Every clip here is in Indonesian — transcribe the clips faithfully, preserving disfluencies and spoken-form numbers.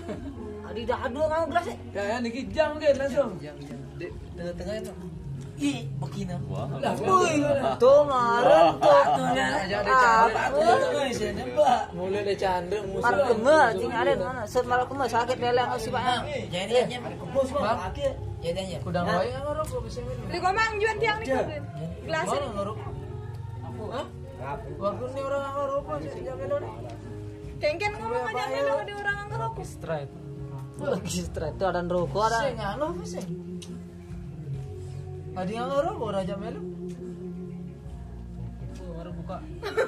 Adi dah dua kamu gelas eh. Ya, niki jam kan langsung. Jam jam. Di tengah-tengah itu. Ih, begini. Wah. Woi, tuh ngaran tuh. Aja ada canda. Mulai ada canda musuh. Mar kemah, tinggal ada mana? Set mar kemah sakit lelang si Pak. Jadi aja kebos mah. Jadi aja. Kudang wae ngarok bisa minum. Di komang juan tiang nih kan. Gelas. Mana ngarok? Hah? Waktu ini orang ngarok sih jam itu. Kengken ngomong aja melo ada orang ngerokok. Straight. Lagi straight tuh ada rokok ada. Sing anu apa sih? Ada yang ngarok ora jam melu. Baru buka.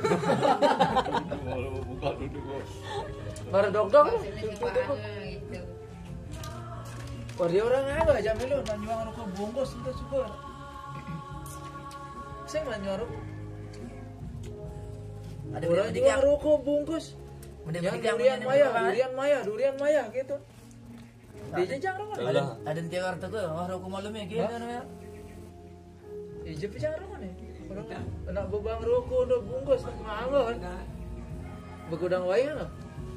Baru buka dulu. Baru dok-dok. Wah dia orang apa jam melu nanjuang rokok bungkus itu syukur. Sing nanjuang rokok. Ada orang jual rokok bungkus. Yang durian maya, durian maya, durian maya gitu. Dia jejak rokok. Ada ada di Jakarta tuh, wah rokok malamnya gitu namanya. Ije pecah rokok nih. Nak bebang rokok udah bungkus mangga kan. Begudang wae kan?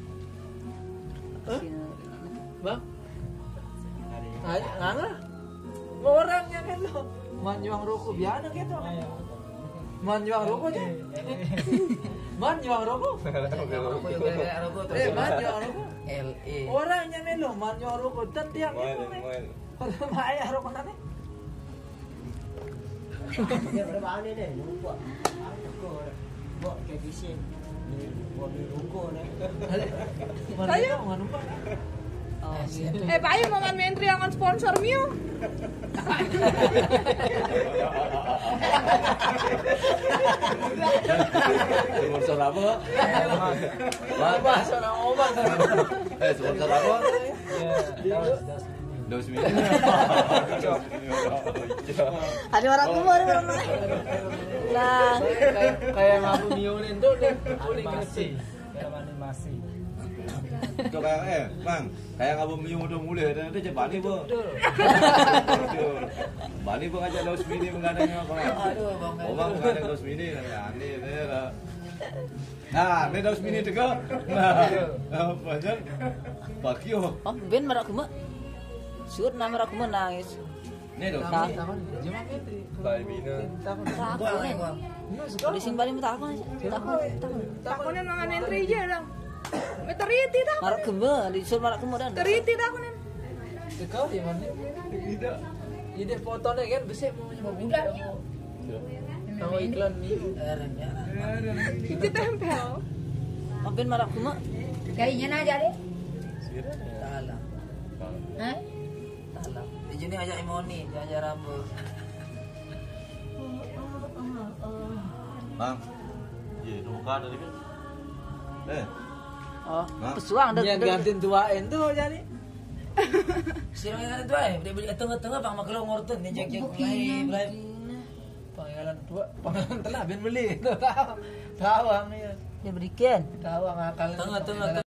Hah? Bang? Nganga? Mau orangnya kan lo. Manjuang rokok biasa gitu. Manjuang rokok aja. Manjuang rokok. Rokok juga kayak rokok terus. Eh, manjuang rokok. L E. Orangnya melo manjuang rokok dan tiang itu. Kalau maya rokok nanti. Dia berbahane deh, lupa. Aku buat kayak bising. Buat rokok nih. Saya mau numpang. Eh, Pak Ayu mau menteri yang sponsor Mio. Sponsor apa? Apa seorang obat? Eh, sponsor apa? Ya, Dos mili. Ada orang kemar mana? Nah, kayak kayak ngapu mionin tuh deh. Animasi. Dalam animasi. Itu kayak eh, Bang, kayak ngabu miu udah mulai dan itu Bani bu. Bani bu ngajak dos mili menggadangnya apa? Aduh, Bang. Oh, Bang menggadang dos mili aneh deh. Nah, ini dos mili juga. Nah, banyak. Bakio. oh ben marak kemah. Suut nama marak kemah nangis. Ini dos Nah, mili. Jangan menteri. Bali bina. takut Bang, nih. Bang. Di sing bali takut takut takut. Takunin mangan menteri aja lang. Teriti tak? Marak kemah, di suut marak kemah dan. Teriti takunin. Kau di mana? Tidak. Ide fotonya kan besar mau nyoba budak. Tahu iklan nih. Itu tempel. Oh ben marak kemah. Kayaknya aja deh. Salah. Hah? Salah. Di sini aja Imoni, aja rambut. Bang. Iya, udah buka tadi kan. Eh, Oh, Hah? pesuang dah. Yang gantiin tuain tuh jadi. Sirang yang ada tuh eh, dia beli tengah-tengah bang makelong ngortun nih jek-jek mulai mulai. Panggilan tua, panggilan telah ben beli. Tahu. Tahu ang ya. Dia berikan. Tahu ang akal. Tengah-tengah